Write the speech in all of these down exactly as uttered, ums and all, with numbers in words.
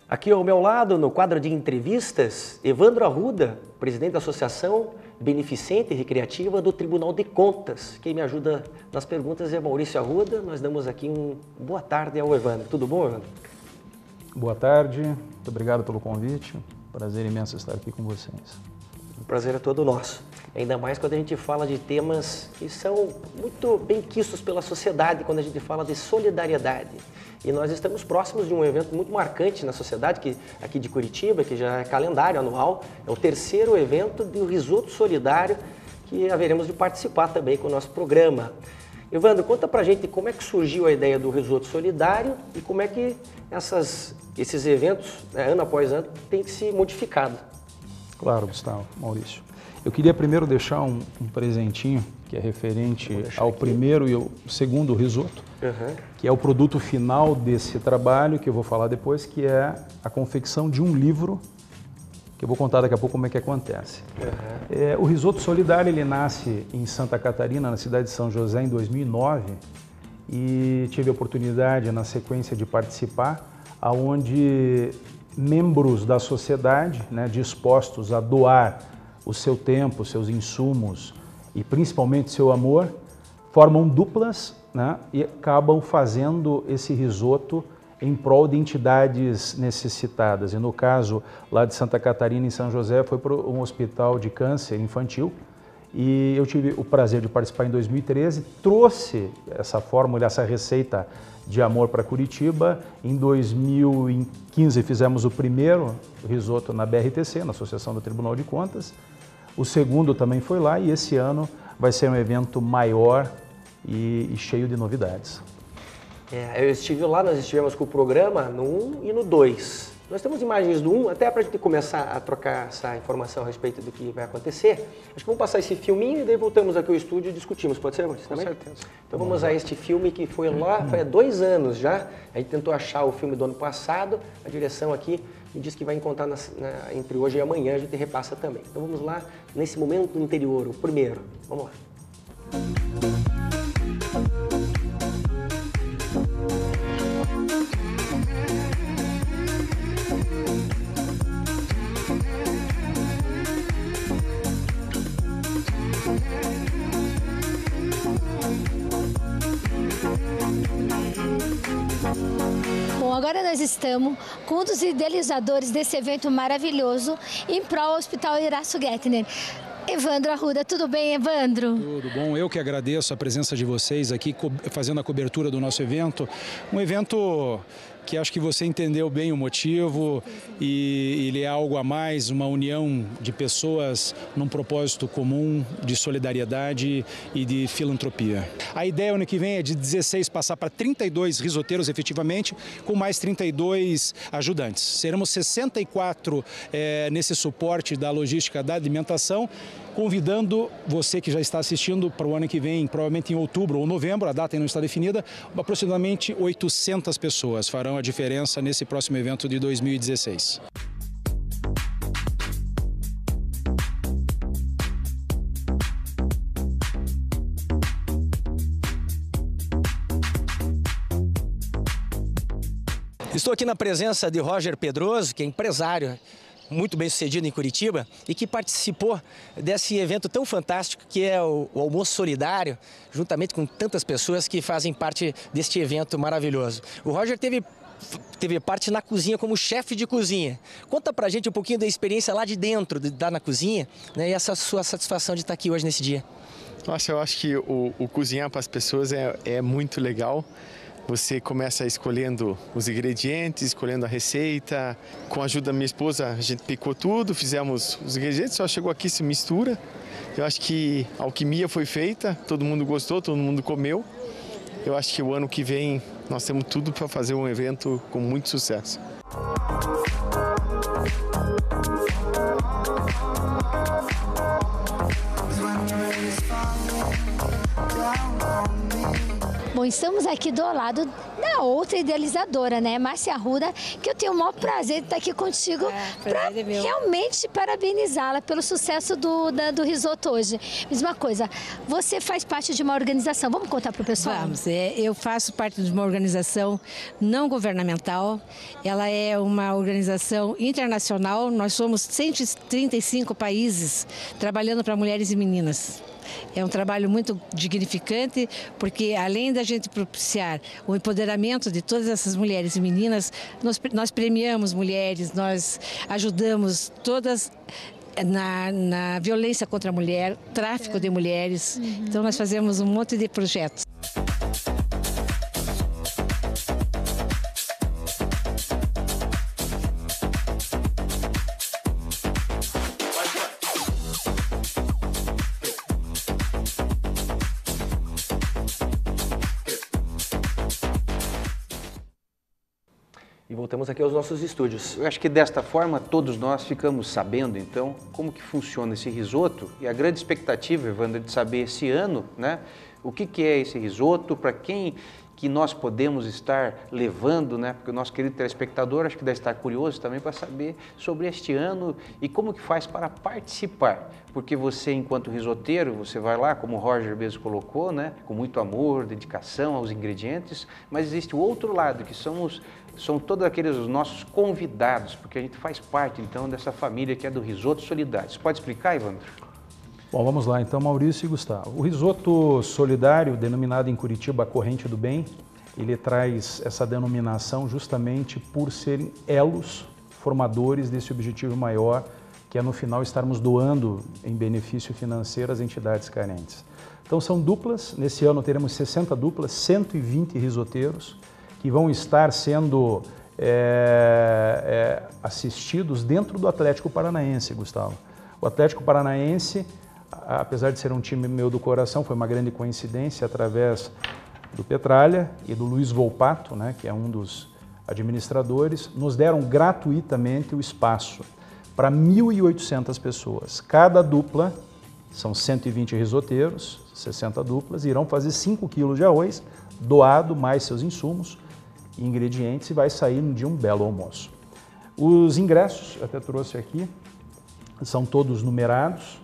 Aqui ao meu lado, no quadro de entrevistas, Evandro Arruda, presidente da Associação Beneficente e Recreativa do Tribunal de Contas. Quem me ajuda nas perguntas é Maurício Arruda. Nós damos aqui um boa tarde ao Evandro. Tudo bom, Evandro? Boa tarde, muito obrigado pelo convite. Prazer imenso estar aqui com vocês. O prazer é todo nosso. Ainda mais quando a gente fala de temas que são muito bem quistos pela sociedade, quando a gente fala de solidariedade. E nós estamos próximos de um evento muito marcante na sociedade, que, aqui de Curitiba, que já é calendário anual. É o terceiro evento do Risoto Solidário, que haveremos de participar também com o nosso programa. Evandro, conta pra gente como é que surgiu a ideia do Risoto Solidário e como é que essas, esses eventos, né, ano após ano, têm se modificado. Claro, Gustavo, Maurício. Eu queria primeiro deixar um, um presentinho que é referente ao aqui. primeiro e ao segundo risoto, uhum. que é o produto final desse trabalho, que eu vou falar depois, que é a confecção de um livro, que eu vou contar daqui a pouco como é que acontece. Uhum. É, o Risoto Solidário, ele nasce em Santa Catarina, na cidade de São José, em dois mil e nove, e tive a oportunidade, na sequência, de participar, aonde membros da sociedade, né, dispostos a doar o seu tempo, seus insumos e principalmente seu amor, formam duplas, né, e acabam fazendo esse risoto em prol de entidades necessitadas. E no caso lá de Santa Catarina, em São José, foi para um hospital de câncer infantil. E eu tive o prazer de participar em dois mil e treze, trouxe essa fórmula, essa receita de amor para Curitiba. Em dois mil e quinze fizemos o primeiro risoto na B R T C, na Associação do Tribunal de Contas. O segundo também foi lá e esse ano vai ser um evento maior e, e cheio de novidades. É, eu estive lá, nós estivemos com o programa no um e no dois. Nós temos imagens do um, até para a gente começar a trocar essa informação a respeito do que vai acontecer. Acho que vamos passar esse filminho e daí voltamos aqui ao estúdio e discutimos. Pode ser, Maurício? Com também? certeza. Então vamos a este filme que foi lá, foi há dois anos já. A gente tentou achar o filme do ano passado. A direção aqui me diz que vai encontrar na, na, entre hoje e amanhã, a gente repassa também. Então vamos lá, nesse momento anterior, o primeiro. Vamos lá. Bom, agora nós estamos com um dos idealizadores desse evento maravilhoso em prol ao Hospital Irácio Gettner. Evandro Arruda, tudo bem, Evandro? Tudo bom, eu que agradeço a presença de vocês aqui fazendo a cobertura do nosso evento. Um evento que acho que você entendeu bem o motivo e ele é algo a mais, uma união de pessoas num propósito comum de solidariedade e de filantropia. A ideia ano que vem é de dezesseis passar para trinta e dois risoteiros efetivamente, com mais trinta e dois ajudantes. Seremos sessenta e quatro é, nesse suporte da logística da alimentação, convidando você que já está assistindo para o ano que vem, provavelmente em outubro ou novembro, a data ainda não está definida, aproximadamente oitocentas pessoas farão a diferença nesse próximo evento de dois mil e dezesseis. Estou aqui na presença de Roger Pedroso, que é empresário muito bem sucedido em Curitiba e que participou desse evento tão fantástico que é o, o Almoço Solidário, juntamente com tantas pessoas que fazem parte deste evento maravilhoso. O Roger teve, teve parte na cozinha como chefe de cozinha. Conta pra gente um pouquinho da experiência lá de dentro, de estar na cozinha, né, e essa sua satisfação de estar aqui hoje nesse dia. Nossa, eu acho que o, o cozinhar para as pessoas é, é muito legal. Você começa escolhendo os ingredientes, escolhendo a receita. Com a ajuda da minha esposa, a gente picou tudo, fizemos os ingredientes, só chegou aqui, se mistura. Eu acho que a alquimia foi feita, todo mundo gostou, todo mundo comeu. Eu acho que o ano que vem nós temos tudo para fazer um evento com muito sucesso. Bom, estamos aqui do lado da outra idealizadora, né, Márcia Arruda, que eu tenho o maior prazer de estar aqui contigo é, para é realmente parabenizá-la pelo sucesso do, da, do risoto hoje. Mesma coisa, você faz parte de uma organização, vamos contar para o pessoal? Vamos, é, eu faço parte de uma organização não governamental, ela é uma organização internacional, nós somos cento e trinta e cinco países trabalhando para mulheres e meninas. É um trabalho muito dignificante, porque além da gente propiciar o empoderamento de todas essas mulheres e meninas, nós, nós premiamos mulheres, nós ajudamos todas na, na violência contra a mulher, tráfico de mulheres, uhum. Então nós fazemos um monte de projetos. E voltamos aqui aos nossos estúdios. Eu acho que desta forma todos nós ficamos sabendo, então, como que funciona esse risoto. E a grande expectativa, Evandro, de saber esse ano, né, o que que é esse risoto, para quem que nós podemos estar levando, né, porque o nosso querido telespectador acho que deve estar curioso também para saber sobre este ano e como que faz para participar. Porque você, enquanto risoteiro, você vai lá, como o Roger mesmo colocou, né, com muito amor, dedicação aos ingredientes, mas existe o outro lado, que são os São todos aqueles os nossos convidados, porque a gente faz parte, então, dessa família que é do Risoto Solidário. Você pode explicar, Evandro? Bom, vamos lá, então, Maurício e Gustavo. O Risoto Solidário, denominado em Curitiba a Corrente do Bem, ele traz essa denominação justamente por serem elos formadores desse objetivo maior, que é, no final, estarmos doando em benefício financeiro às entidades carentes. Então, são duplas. Nesse ano teremos sessenta duplas, cento e vinte risoteiros, que vão estar sendo é, é, assistidos dentro do Atlético Paranaense, Gustavo. O Atlético Paranaense, apesar de ser um time meu do coração, foi uma grande coincidência através do Petralha e do Luiz Volpato, né, que é um dos administradores, nos deram gratuitamente o espaço para mil e oitocentas pessoas. Cada dupla, são cento e vinte risoteiros, sessenta duplas, irão fazer cinco quilos de arroz, doado mais seus insumos, ingredientes, e vai sair de um belo almoço. Os ingressos, eu até trouxe aqui, são todos numerados,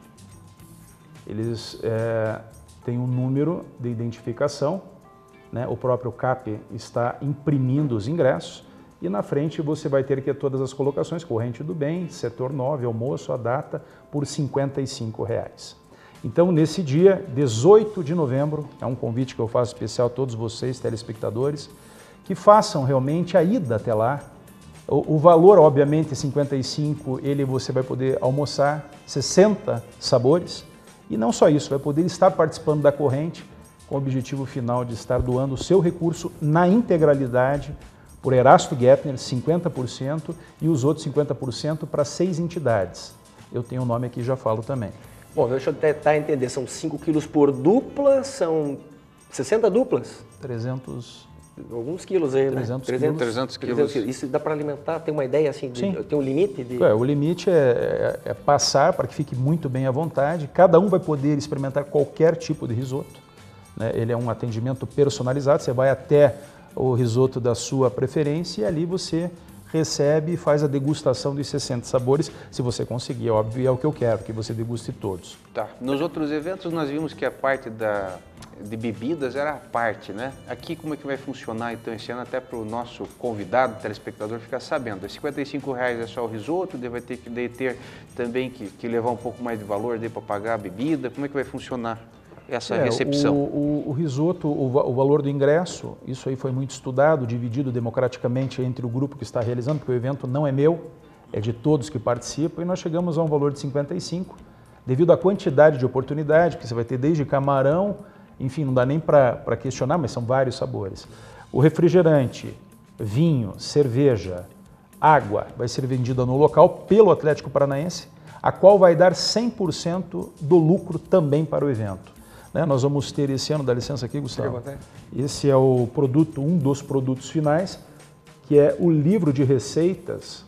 eles é, têm um número de identificação, né? O próprio C A P está imprimindo os ingressos e na frente você vai ter aqui todas as colocações, Corrente do Bem, setor nove, almoço, a data, por cinquenta e cinco reais. Então, nesse dia, dezoito de novembro, é um convite que eu faço especial a todos vocês, telespectadores, que façam realmente a ida até lá. O, o valor, obviamente, cinquenta e cinco, ele você vai poder almoçar sessenta sabores, e não só isso, vai poder estar participando da corrente com o objetivo final de estar doando o seu recurso na integralidade por Erasto Gettner, cinquenta por cento, e os outros cinquenta por cento para seis entidades. Eu tenho o nome aqui, já falo também. Bom, deixa eu tentar entender, são cinco quilos por dupla, são sessenta duplas? trezentos... Alguns quilos aí, trezentos, né? quilos. trezentos quilos. trezentos quilos. Isso dá para alimentar? Tem uma ideia assim? De, Sim. Tem um limite? De... É, o limite é, é, é passar para que fique muito bem à vontade. Cada um vai poder experimentar qualquer tipo de risoto, né? Ele é um atendimento personalizado, você vai até o risoto da sua preferência e ali você recebe e faz a degustação dos sessenta sabores, se você conseguir, óbvio, é o que eu quero, que você deguste todos. Tá. Nos outros eventos nós vimos que a parte da, de bebidas era a parte, né? Aqui como é que vai funcionar então esse ano, até para o nosso convidado, telespectador, ficar sabendo. cinquenta e cinco reais é só o risoto, vai ter que daí ter também que, que levar um pouco mais de valor para pagar a bebida, como é que vai funcionar essa é, recepção? O, o, o risoto, o, o valor do ingresso, isso aí foi muito estudado, dividido democraticamente entre o grupo que está realizando, porque o evento não é meu, é de todos que participam, e nós chegamos a um valor de cinquenta e cinco, devido à quantidade de oportunidade, que você vai ter desde camarão, enfim, não dá nem para questionar, mas são vários sabores. O refrigerante, vinho, cerveja, água, vai ser vendida no local pelo Atlético Paranaense, a qual vai dar cem por cento do lucro também para o evento. Né? Nós vamos ter esse ano, dá licença aqui, Gustavo, esse é o produto, um dos produtos finais, que é o livro de receitas,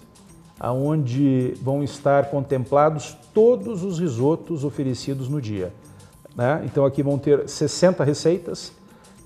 onde vão estar contemplados todos os risotos oferecidos no dia. Né? Então aqui vão ter sessenta receitas,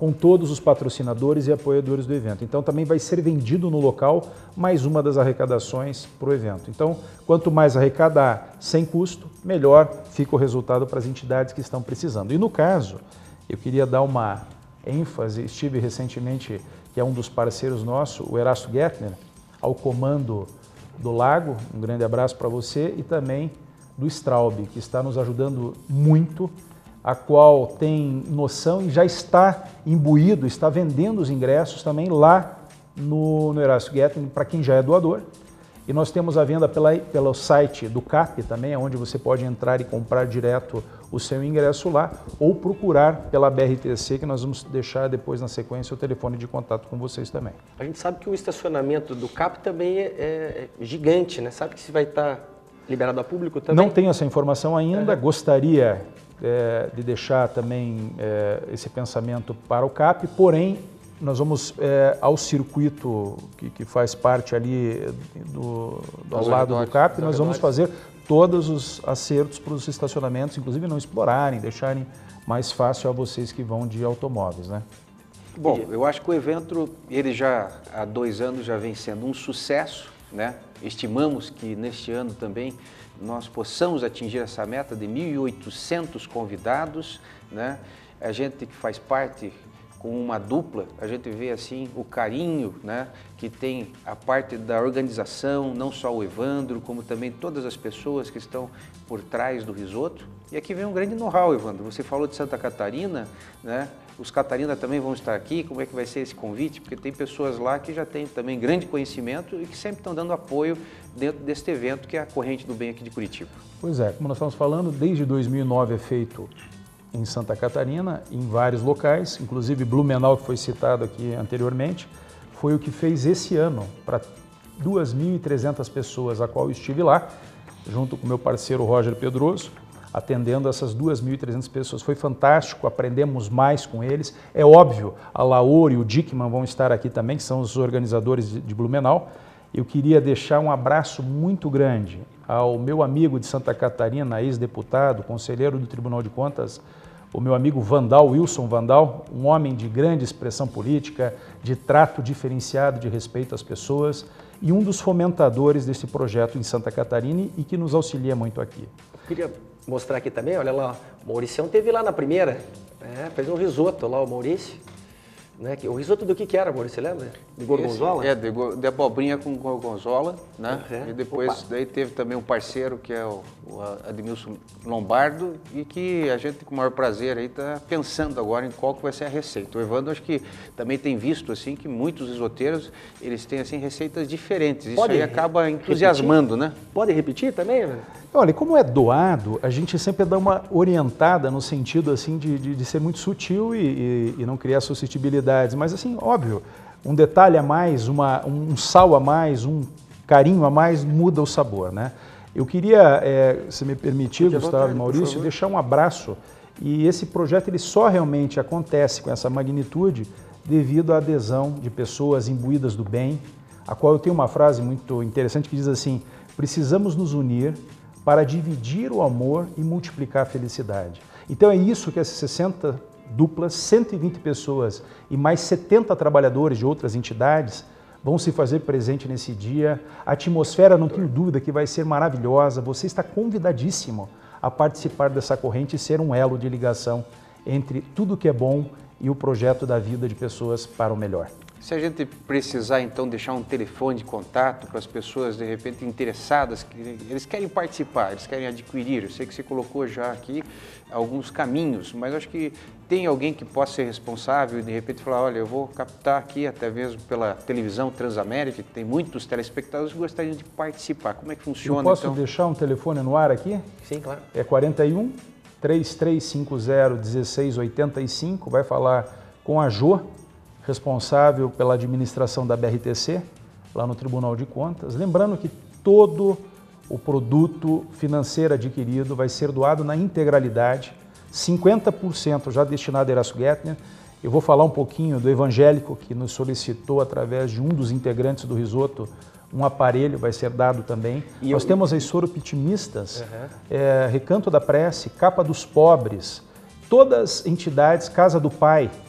com todos os patrocinadores e apoiadores do evento. Então também vai ser vendido no local mais uma das arrecadações para o evento. Então, quanto mais arrecadar sem custo, melhor fica o resultado para as entidades que estão precisando. E no caso, eu queria dar uma ênfase, estive recentemente, que é um dos parceiros nossos, o Erasto Gettner, ao comando do Lago, um grande abraço para você, e também do Straub, que está nos ajudando muito, a qual tem noção e já está imbuído, está vendendo os ingressos também lá no, no Erasto Gettner, para quem já é doador. E nós temos a venda pela, pelo site do C A P também, onde você pode entrar e comprar direto o seu ingresso lá, ou procurar pela B R T C, que nós vamos deixar depois na sequência o telefone de contato com vocês também. A gente sabe que o estacionamento do C A P também é, é gigante, né? Sabe que se vai estar liberado a público também? Não tenho essa informação ainda, uhum. Gostaria é, de deixar também é, esse pensamento para o C A P, porém nós vamos é, ao circuito que, que faz parte ali do, do ao lado do C A P, nós vamos fazer todos os acertos para os estacionamentos, inclusive não explorarem, deixarem mais fácil a vocês que vão de automóveis, né? Bom, eu acho que o evento, ele já há dois anos já vem sendo um sucesso, né? Estimamos que neste ano também nós possamos atingir essa meta de mil e oitocentos convidados, né? A gente que faz parte com uma dupla, a gente vê assim o carinho, né, que tem a parte da organização, não só o Evandro, como também todas as pessoas que estão por trás do risoto. E aqui vem um grande know-how, Evandro. Você falou de Santa Catarina, né? Os Catarina também vão estar aqui. Como é que vai ser esse convite? Porque tem pessoas lá que já têm também grande conhecimento e que sempre estão dando apoio dentro deste evento, que é a Corrente do Bem aqui de Curitiba. Pois é, como nós estamos falando, desde dois mil e nove é feito em Santa Catarina, em vários locais, inclusive Blumenau, que foi citado aqui anteriormente, foi o que fez esse ano para duas mil e trezentas pessoas, a qual eu estive lá, junto com meu parceiro Roger Pedroso, atendendo essas duas mil e trezentas pessoas. Foi fantástico, aprendemos mais com eles. É óbvio, a Laura e o Dickman vão estar aqui também, que são os organizadores de Blumenau. Eu queria deixar um abraço muito grande ao meu amigo de Santa Catarina, ex-deputado, conselheiro do Tribunal de Contas, o meu amigo Vandal, Wilson Vandal, um homem de grande expressão política, de trato diferenciado, de respeito às pessoas, e um dos fomentadores desse projeto em Santa Catarina e que nos auxilia muito aqui. Queria mostrar aqui também, olha lá, o Mauricião teve lá na primeira, é, fez um risoto lá, o Maurício. Né? O risoto do que que era, Maurício, você lembra? De gorgonzola? Esse, é, de, de abobrinha com gorgonzola, né? Uhum. E depois Opa. daí teve também um parceiro que é o, o Admilson Lombardo e que a gente com o maior prazer aí está pensando agora em qual que vai ser a receita. O Evandro acho que também tem visto assim que muitos risoteiros, eles têm assim receitas diferentes. Isso Pode aí acaba entusiasmando, repetir? né? Pode repetir também, né? Olha, como é doado, a gente sempre dá uma orientada no sentido assim de, de, de ser muito sutil e, e, e não criar suscetibilidades, mas assim, óbvio, um detalhe a mais, uma, um sal a mais, um carinho a mais muda o sabor, né? Eu queria, é, se me permitir, Fique à Gustavo vontade, e por Maurício, favor. deixar um abraço, e esse projeto ele só realmente acontece com essa magnitude devido à adesão de pessoas imbuídas do bem, a qual eu tenho uma frase muito interessante que diz assim: precisamos nos unir para dividir o amor e multiplicar a felicidade. Então é isso que essas sessenta duplas, cento e vinte pessoas e mais setenta trabalhadores de outras entidades vão se fazer presente nesse dia. A atmosfera, não tenho dúvida, que vai ser maravilhosa. Você está convidadíssimo a participar dessa corrente e ser um elo de ligação entre tudo que é bom e o projeto da vida de pessoas para o melhor. Se a gente precisar, então, deixar um telefone de contato para as pessoas, de repente, interessadas, que eles querem participar, eles querem adquirir. Eu sei que você colocou já aqui alguns caminhos, mas acho que tem alguém que possa ser responsável e, de repente, falar, olha, eu vou captar aqui, até mesmo pela televisão Transamérica, que tem muitos telespectadores que gostariam de participar. Como é que funciona, Eu posso então? deixar um telefone no ar aqui? Sim, claro. É quarenta e um, três três cinco zero, dezesseis oitenta e cinco, vai falar com a Jô, responsável pela administração da B R T C, lá no Tribunal de Contas. Lembrando que todo o produto financeiro adquirido vai ser doado na integralidade, cinquenta por cento já destinado a Erasto Gettner. Eu vou falar um pouquinho do evangélico que nos solicitou, através de um dos integrantes do risoto, um aparelho, vai ser dado também. E Nós eu... temos as soropitimistas, uhum. é, Recanto da Prece, Capa dos Pobres, todas as entidades, Casa do Pai,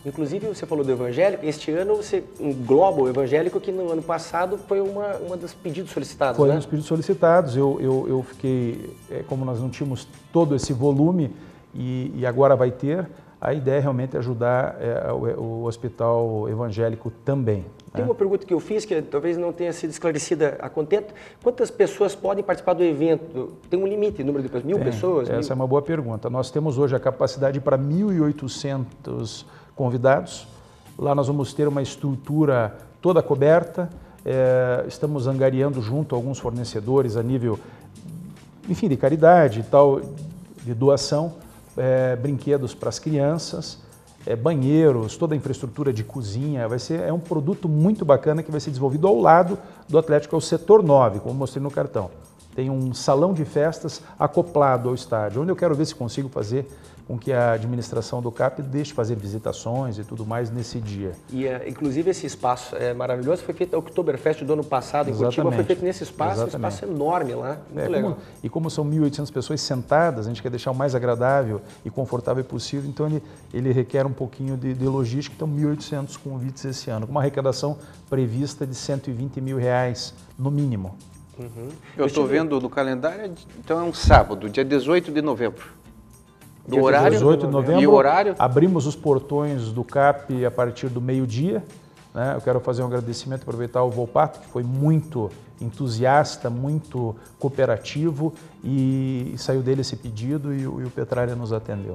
Inclusive, você falou do evangélico, este ano você engloba o evangélico, que no ano passado foi uma, uma dos pedidos solicitados, Foi né? um dos pedidos solicitados, eu, eu, eu fiquei, é, como nós não tínhamos todo esse volume e, e agora vai ter, a ideia é realmente ajudar é, o, o hospital evangélico também. Tem né? uma pergunta que eu fiz, que talvez não tenha sido esclarecida a contento. Quantas pessoas podem participar do evento? Tem um limite, número de pessoas? Mil Tem, pessoas? Essa mil... é uma boa pergunta. Nós temos hoje a capacidade para mil e oitocentos convidados. Lá nós vamos ter uma estrutura toda coberta. É, estamos angariando junto a alguns fornecedores a nível, enfim, de caridade e tal, de doação, é, brinquedos para as crianças, é, banheiros, toda a infraestrutura de cozinha. Vai ser, é um produto muito bacana que vai ser desenvolvido ao lado do Atlético, é o setor nove, como mostrei no cartão. Tem um salão de festas acoplado ao estádio, onde eu quero ver se consigo fazer com que a administração do C A P deixe fazer visitações e tudo mais nesse dia. E, inclusive, esse espaço é maravilhoso, foi feito a Oktoberfest do ano passado em Curitiba, foi feito nesse espaço, Exatamente. um espaço enorme lá, muito é, legal. Como, e como são mil e oitocentas pessoas sentadas, a gente quer deixar o mais agradável e confortável possível, então ele, ele requer um pouquinho de, de logística, então mil e oitocentos convites esse ano, com uma arrecadação prevista de cento e vinte mil reais no mínimo. Uhum. Eu estou vendo no calendário, então é um sábado, dia dezoito de novembro. Do dia horário? dezoito de novembro, e o horário? Abrimos os portões do C A P a partir do meio-dia. Né? Eu quero fazer um agradecimento, aproveitar o Volpato, que foi muito entusiasta, muito cooperativo, e saiu dele esse pedido e, e o Petralha nos atendeu.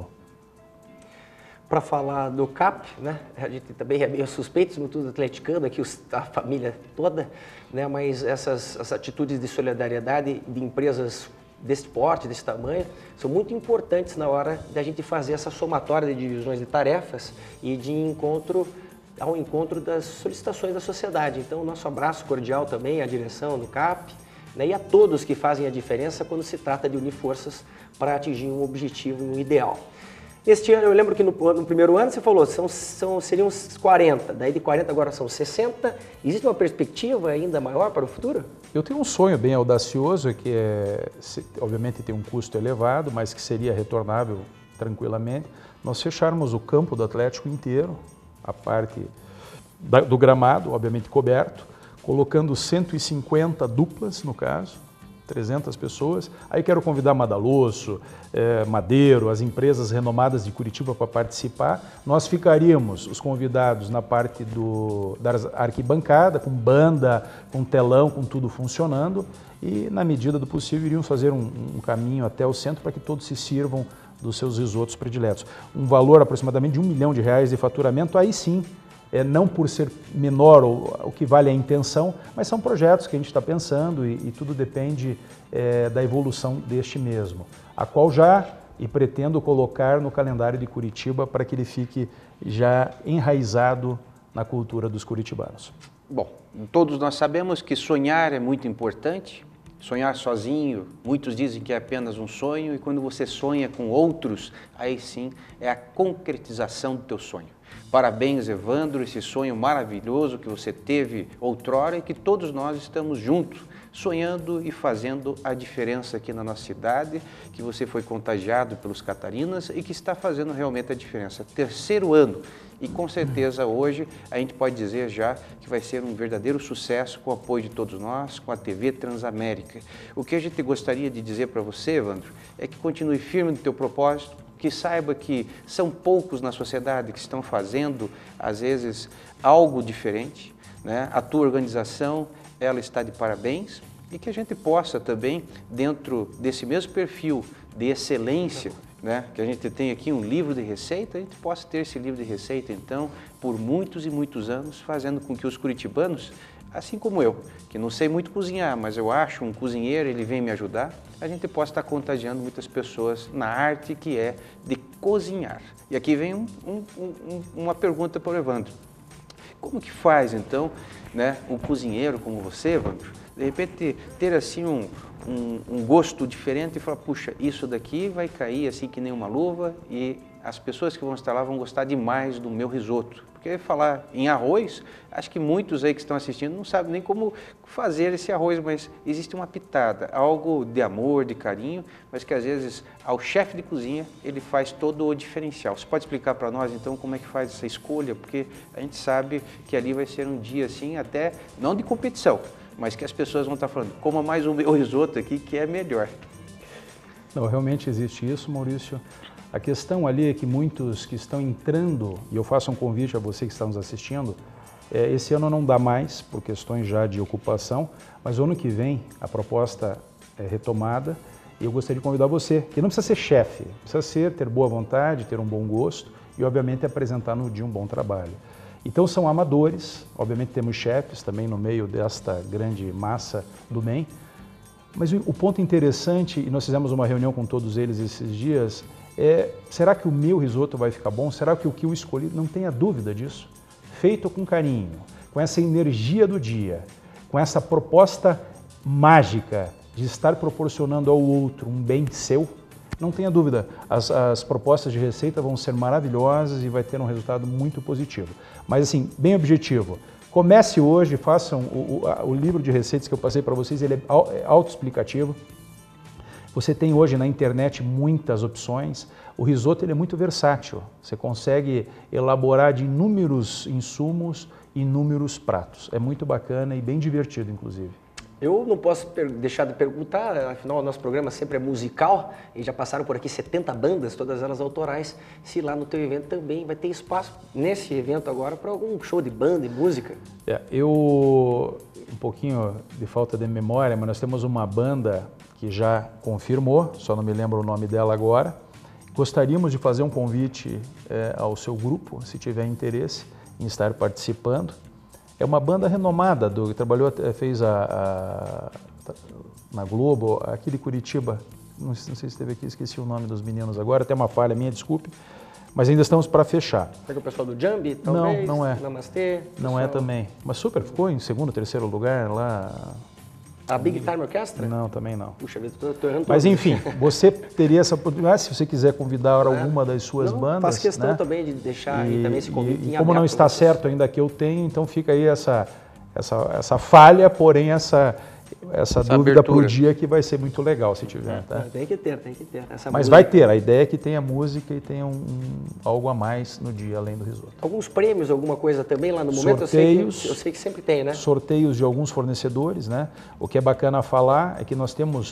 Para falar do C A P, né? A gente também é meio suspeito, somos tudo atleticano aqui, a família toda, né? Mas essas, essas atitudes de solidariedade de empresas desse porte, desse tamanho, são muito importantes na hora da gente fazer essa somatória de divisões de tarefas e de encontro ao encontro das solicitações da sociedade. Então, nosso abraço cordial também à direção do C A P, né, e a todos que fazem a diferença quando se trata de unir forças para atingir um objetivo, um ideal. Este ano, eu lembro que no, no primeiro ano você falou, são, são, seriam uns quarenta, daí de quarenta agora são sessenta. Existe uma perspectiva ainda maior para o futuro? Eu tenho um sonho bem audacioso, que é, obviamente tem um custo elevado, mas que seria retornável tranquilamente, nós fecharmos o campo do Atlético inteiro, a parte da, do gramado, obviamente coberto, colocando cento e cinquenta duplas, no caso, trezentas pessoas. Aí quero convidar Madalosso, é, Madeiro, as empresas renomadas de Curitiba para participar. Nós ficaríamos, os convidados, na parte do, da arquibancada, com banda, com telão, com tudo funcionando. E, na medida do possível, iríamos fazer um, um caminho até o centro para que todos se sirvam dos seus risotos prediletos. Um valor aproximadamente de um milhão de reais de faturamento, aí sim, É, não por ser menor o, o que vale a intenção, mas são projetos que a gente está pensando e, e tudo depende é, da evolução deste mesmo, a qual já e pretendo colocar no calendário de Curitiba para que ele fique já enraizado na cultura dos curitibanos. Bom, todos nós sabemos que sonhar é muito importante, sonhar sozinho, muitos dizem que é apenas um sonho, e quando você sonha com outros, aí sim é a concretização do teu sonho. Parabéns, Evandro, esse sonho maravilhoso que você teve outrora e que todos nós estamos juntos, sonhando e fazendo a diferença aqui na nossa cidade, que você foi contagiado pelos Catarinas e que está fazendo realmente a diferença. Terceiro ano, e com certeza hoje a gente pode dizer já que vai ser um verdadeiro sucesso com o apoio de todos nós, com a T V Transamérica. O que a gente gostaria de dizer para você, Evandro, é que continue firme no teu propósito, que saiba que são poucos na sociedade que estão fazendo, às vezes, algo diferente, né? A tua organização, ela está de parabéns, e que a gente possa também, dentro desse mesmo perfil de excelência, né, que a gente tem aqui um livro de receita, a gente possa ter esse livro de receita, então, por muitos e muitos anos, fazendo com que os curitibanos, assim como eu, que não sei muito cozinhar, mas eu acho um cozinheiro, ele vem me ajudar, a gente possa estar contagiando muitas pessoas na arte que é de cozinhar. E aqui vem um, um, um, uma pergunta para o Evandro. Como que faz, então, né, um cozinheiro como você, Evandro, de repente ter assim um, um, um gosto diferente e falar, puxa, isso daqui vai cair assim que nem uma luva e as pessoas que vão estar lá vão gostar demais do meu risoto, porque porque falar em arroz, acho que muitos aí que estão assistindo não sabem nem como fazer esse arroz, mas existe uma pitada, algo de amor, de carinho, mas que às vezes ao chefe de cozinha ele faz todo o diferencial. Você pode explicar para nós então como é que faz essa escolha? Porque a gente sabe que ali vai ser um dia assim, até não de competição, mas que as pessoas vão estar falando, coma mais um meu risoto aqui que é melhor. Não, realmente existe isso, Maurício. A questão ali é que muitos que estão entrando, e eu faço um convite a você que está nos assistindo, é, esse ano não dá mais, por questões já de ocupação, mas o ano que vem a proposta é retomada e eu gostaria de convidar você, que não precisa ser chefe, precisa ser, ter boa vontade, ter um bom gosto e, obviamente, apresentar no dia um bom trabalho. Então, são amadores, obviamente temos chefes também no meio desta grande massa do B E M, mas o ponto interessante, e nós fizemos uma reunião com todos eles esses dias, é, será que o meu risoto vai ficar bom? Será que o que eu escolhi? Não tenha dúvida disso. Feito com carinho, com essa energia do dia, com essa proposta mágica de estar proporcionando ao outro um bem seu, não tenha dúvida, as, as propostas de receita vão ser maravilhosas e vai ter um resultado muito positivo. Mas assim, bem objetivo. Comece hoje, façam o, o, o livro de receitas que eu passei para vocês, ele é autoexplicativo. Você tem hoje na internet muitas opções. O risoto ele é muito versátil. Você consegue elaborar de inúmeros insumos, inúmeros pratos. É muito bacana e bem divertido, inclusive. Eu não posso deixar de perguntar, afinal o nosso programa sempre é musical e já passaram por aqui setenta bandas, todas elas autorais, se lá no teu evento também vai ter espaço, nesse evento agora, para algum show de banda e música? É, eu, um pouquinho de falta de memória, mas nós temos uma banda que já confirmou, só não me lembro o nome dela agora. Gostaríamos de fazer um convite é, ao seu grupo, se tiver interesse em estar participando. É uma banda renomada, do, que trabalhou, fez a, a, na Globo, aqui de Curitiba, não, não sei se esteve aqui, esqueci o nome dos meninos agora, até uma falha minha, desculpe, mas ainda estamos para fechar. É o pessoal do Jambi, talvez? Não, não é. Namastê? Não pessoal... é também, mas super, ficou em segundo, terceiro lugar lá. A Big Time Orchestra? Não, também não. Puxa vida, tô, tô errando. Mas enfim, você teria essa oportunidade, se você quiser convidar é. alguma das suas não, bandas. Faço questão né? também de deixar e, também esse convite e, em e como não está vocês. certo ainda que eu tenho, então fica aí essa, essa, essa falha, porém essa, essa, essa dúvida para o dia que vai ser muito legal se tiver. Tá? Tem que ter, tem que ter. Essa Mas música... vai ter, a ideia é que tenha música e tenha um, um, algo a mais no dia, além do risoto. Alguns prêmios, alguma coisa também lá no momento? Sorteios, eu sei que, eu sei que sempre tem, né? Sorteios de alguns fornecedores, né? O que é bacana falar é que nós temos,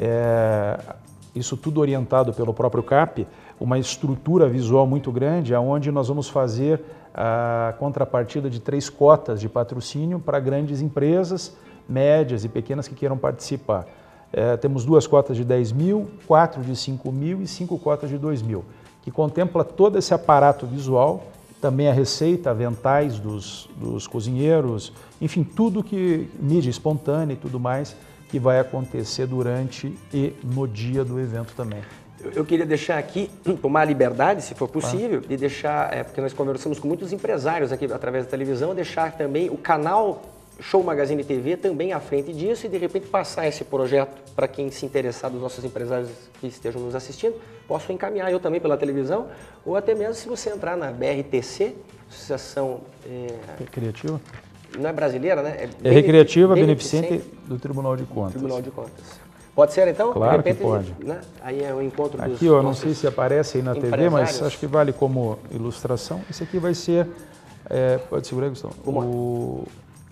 é, isso tudo orientado pelo próprio C A P, uma estrutura visual muito grande, onde nós vamos fazer a contrapartida de três cotas de patrocínio para grandes empresas, médias e pequenas que queiram participar. É, temos duas cotas de dez mil, quatro de cinco mil e cinco cotas de dois mil, que contempla todo esse aparato visual, também a receita, aventais dos, dos cozinheiros, enfim, tudo que, mídia espontânea e tudo mais, que vai acontecer durante e no dia do evento também. Eu queria deixar aqui, tomar a liberdade, se for possível, de deixar, é, porque nós conversamos com muitos empresários aqui através da televisão, deixar também o canal Show Magazine T V também à frente disso e de repente passar esse projeto para quem se interessar, dos nossos empresários que estejam nos assistindo, posso encaminhar eu também pela televisão ou até mesmo se você entrar na B R T C, Associação... É... Recreativa? Não é brasileira, né? É, é recreativa, beneficente, beneficente do Tribunal de Contas. Tribunal de Contas. Pode ser então? Claro de repente, que pode. Né? Aí é o encontro dos Aqui, ó, não sei se aparece aí na T V, mas acho que vale como ilustração. Esse aqui vai ser, é, pode segurar, Gustavo? O...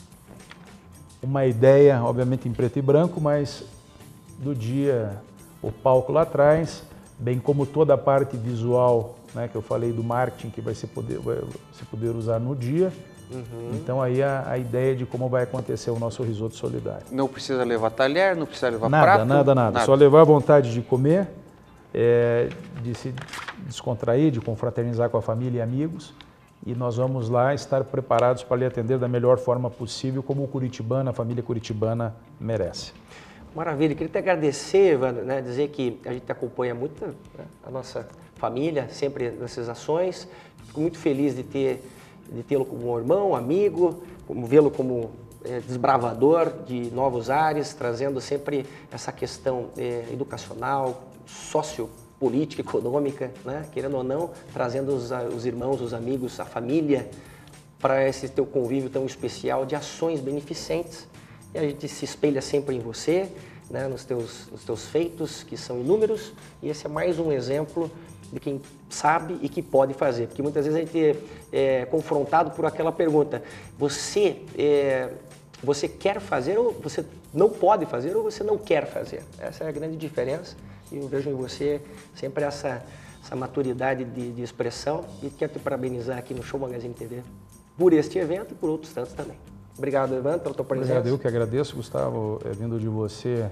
Uma ideia, obviamente em preto e branco, mas do dia, o palco lá atrás, bem como toda a parte visual, né, que eu falei do marketing, que vai se poder, vai se poder usar no dia. Uhum. Então aí a, a ideia de como vai acontecer o nosso risoto solidário. Não precisa levar talher, não precisa levar nada, prato? Nada, nada, nada. Só levar a vontade de comer, é, de se descontrair, de confraternizar com a família e amigos. E nós vamos lá estar preparados para lhe atender da melhor forma possível, como o curitibano, a família curitibana merece. Maravilha, queria te agradecer, Evandro, né, dizer que a gente acompanha muito, né, a nossa família, sempre nessas ações. Fico muito feliz de ter, de tê-lo como irmão, amigo, vê-lo como é, desbravador de novos ares, trazendo sempre essa questão é, educacional, sociopolítica, política, econômica, né? Querendo ou não, trazendo os, os irmãos, os amigos, a família para esse teu convívio tão especial de ações beneficentes. E a gente se espelha sempre em você, né, nos teus, nos teus feitos, que são inúmeros, e esse é mais um exemplo de quem sabe e que pode fazer. Porque muitas vezes a gente é confrontado por aquela pergunta, você, é, você quer fazer ou você não pode fazer ou você não quer fazer? Essa é a grande diferença e eu vejo em você sempre essa, essa maturidade de, de expressão e quero te parabenizar aqui no Show Magazine T V por este evento e por outros tantos também. Obrigado, Evandro, pela tua presença. Obrigado, eu que agradeço, Gustavo, é, vindo de você,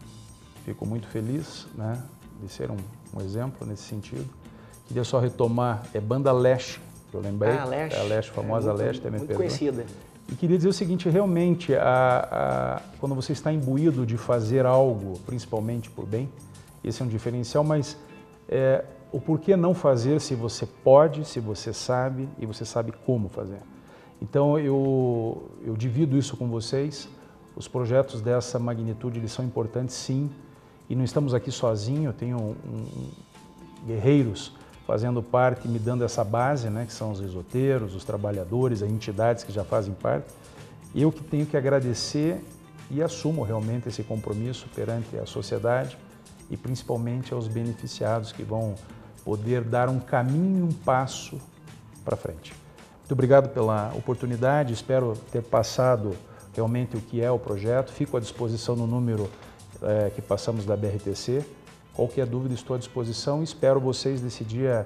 fico muito feliz, né, de ser um, um exemplo nesse sentido. Queria só retomar, é Banda Leste, que eu lembrei, ah, Leste. é a Leste, a famosa é muito, Leste, também muito conhecida. E queria dizer o seguinte, realmente, a, a, quando você está imbuído de fazer algo, principalmente por bem, esse é um diferencial, mas é, o porquê não fazer se você pode, se você sabe e você sabe como fazer. Então, eu, eu divido isso com vocês. Os projetos dessa magnitude, eles são importantes, sim. E não estamos aqui sozinhos, eu tenho um, um, guerreiros fazendo parte, me dando essa base, né, que são os risoteiros, os trabalhadores, as entidades que já fazem parte. Eu que tenho que agradecer e assumo realmente esse compromisso perante a sociedade e principalmente aos beneficiados que vão poder dar um caminho, um passo para frente. Muito obrigado pela oportunidade, espero ter passado realmente o que é o projeto. Fico à disposição no número é, que passamos da B R T C. Qualquer dúvida, estou à disposição e espero vocês nesse dia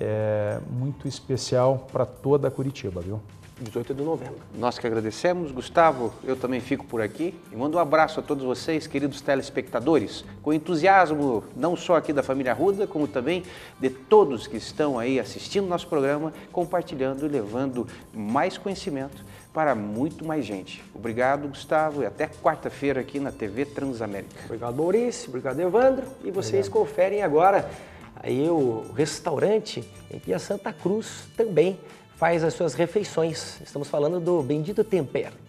é, muito especial para toda Curitiba, viu? dezoito de novembro. Nós que agradecemos. Gustavo, eu também fico por aqui e mando um abraço a todos vocês, queridos telespectadores, com entusiasmo não só aqui da família Arruda, como também de todos que estão aí assistindo nosso programa, compartilhando e levando mais conhecimento para muito mais gente. Obrigado, Gustavo, e até quarta-feira aqui na T V Transamérica. Obrigado, Maurício. Obrigado, Evandro. E vocês Obrigado. Conferem agora aí o restaurante em que a Santa Cruz também faz as suas refeições. Estamos falando do Bendito Tempero.